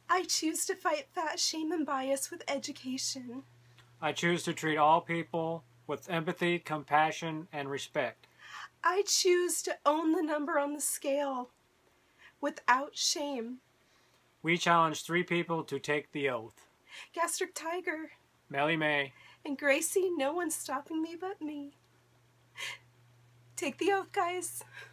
I choose to fight fat shame and bias with education. I choose to treat all people with empathy, compassion, and respect. I choose to own the number on the scale without shame. We challenge 3 people to take the oath. Gastric Tiger. Melly May. And Gracie, no one's stopping me but me. Take the oath, guys.